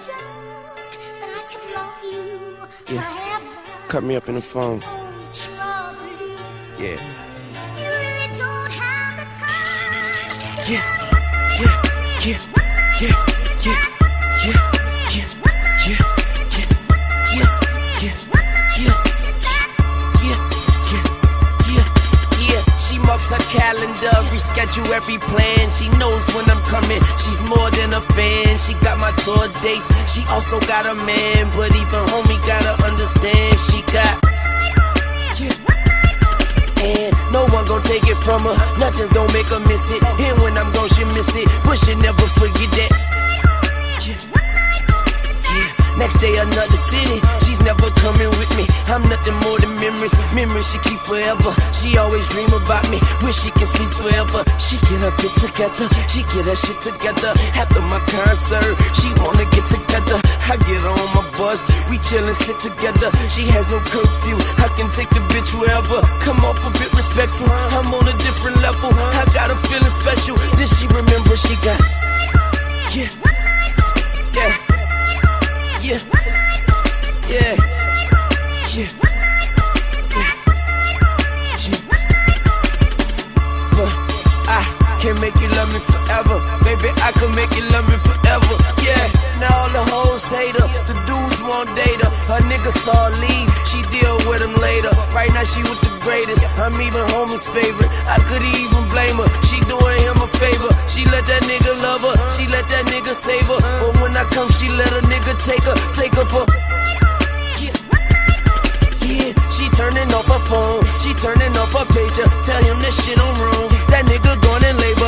Yeah, cut me up in the phone. Yeah. Yeah, yeah, yeah, yeah, yeah, yeah, yeah, yeah, yeah, yeah, yeah, yeah. She marks her calendar, reschedule every plan. She knows when I'm coming, she's more than a fan. She got my tour dates, she also got a man. But even homie gotta understand, she got, and no one gon' take it from her. Nothing's gon' make her miss it. And when I'm gone, she miss it, but she never forget that. Next day another city, she's never coming with me. I'm nothing more than memories, memories she keep forever. She always dream about me, wish she can sleep forever. She get her bit together, she get her shit together. After my concert, she wanna get together. I get on my bus, we chill and sit together. She has no curfew, I can take the bitch wherever. Come off a bit respectful, I'm on a different level. I got her feeling special, then she remember she got, yeah, yeah, yeah, yeah, yeah, yeah. But I can make you love me forever, baby. I can make you love me forever. Yeah. Now all the hoes hate her, the dudes won't date her. Her nigga saw her leave, she deal with him later. Right now she with the greatest, I'm even homie's favorite. I could even blame her, she doing him a favor. She let that nigga love her, she let that nigga save her. But when I come, she let a nigga take her for, yeah, she turning off her phone, she turning off her pager. Tell him that shit on wrong, that nigga gone in labor.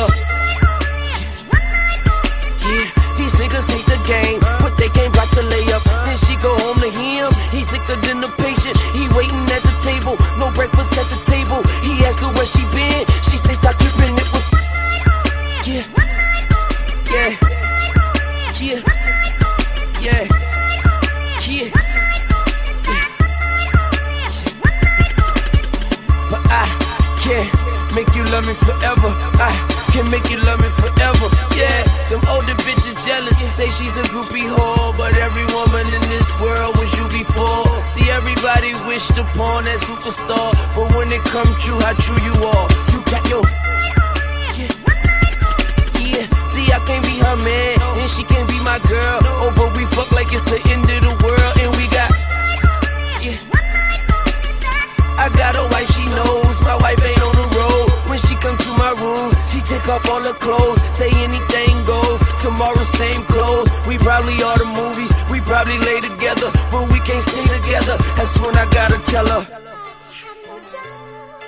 Yeah, these niggas hate the game, but they can't block the layup. Then she go home to him, he's sicker than the patient. He waiting at the table, no breakfast at the table. He ask her where she been, she say stop tripping, it was, yeah, yeah, yeah, yeah, yeah. But I can't make you love me forever, I can make you love me forever. Yeah, them older bitches jealous, say she's a groupie whore, but every woman in this world was you before. See, everybody wished upon that superstar, but when it come true, how true you are. You got your, yeah, see, I can't be her man, and she can't be my girl. Oh, but we fuck like it's the end of the world, and we got, yeah, I got a wife, she knows my wife ain't on the road. When she come to my room, she take off all her clothes, say anything goes. Tomorrow same clothes, we probably are the movies, we probably lay together, but we can't stay together. That's when I gotta tell her.